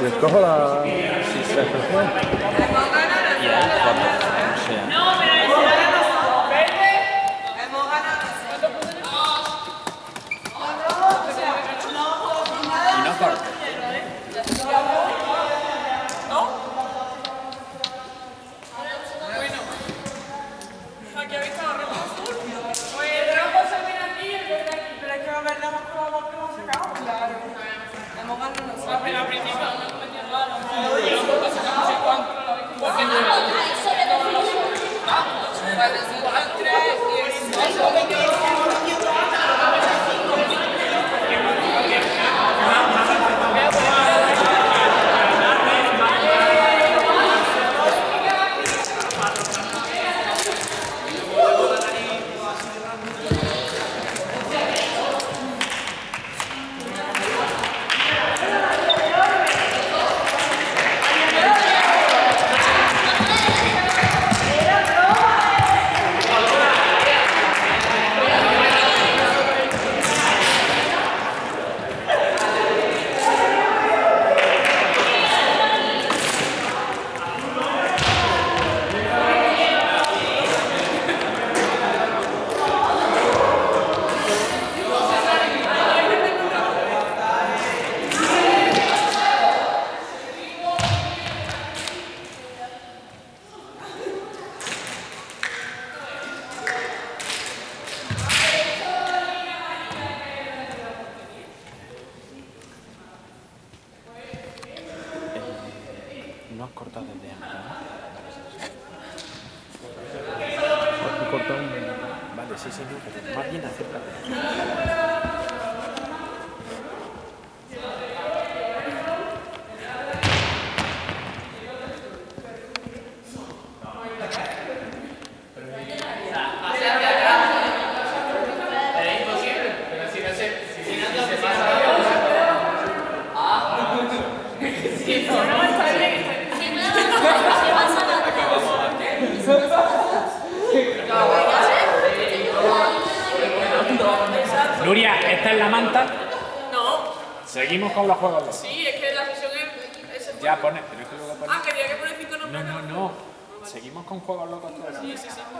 Les cojo la estación. Y ahí cuando sea. Y no corte. Aquí habéis estado rojo azul. Pues el rojo se viene aquí y el verde aquí. Pero es que va a ver más con los que hemos sacado. Claro. Hemos ganado nosotros. Al principio no me metí en mano. Y luego lo sacamos no sé cuánto. Porque no era. Vale, son 3 y el No has cortado desde antes, ¿no? Aquí cortado un... Vale, sí, no, pero más bien acércate. Nuria, ¿esta es la manta? No. Seguimos con los juegos locos. Sí, es que la sesión es... Ya pone, pero es que luego pone... Ah, quería que pone 5 nombres. No. Seguimos con juegos locos todos. Sí.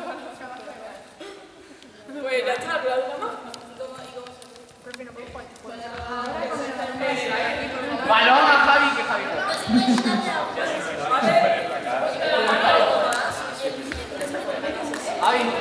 Pues ya está, ¿la duda más? Balón a Javi, que Javi. Javi.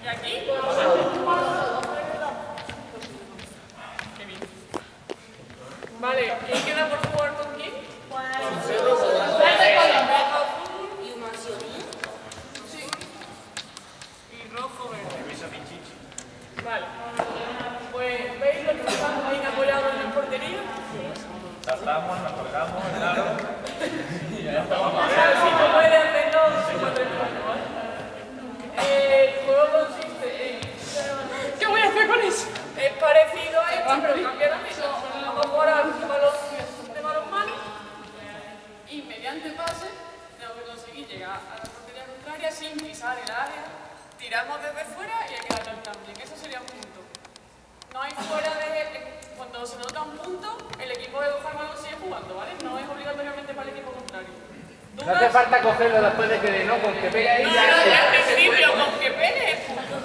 Y aquí. Qué bien. Vale, ¿quién queda por jugar con quién? Y una acción. Sí. Y rojo, verde. Vale. Pues, ¿veis los que están ahí apoyados en la portería? Saltamos, nos colgamos, claro. Si no puede hacerlo, se encuentra en el ¿vale? El juego consiste en... ¿Qué voy a hacer con eso? Es parecido a esto, pero cambia la misma. Vamos a jugar al balón de balonmano y mediante pase tengo que conseguir llegar a la portería contraria sin pisar el área. Tiramos desde fuera y hay que darle el también. Eso sería un punto. No hay fuera de... Cuando se nota un punto, el equipo de coger el balón sigue jugando, ¿vale? No es obligatoriamente para el equipo contrario. No hace falta cogerlo después de que no, con que pegue ahí No, ya. al principio, con que pegue es punto.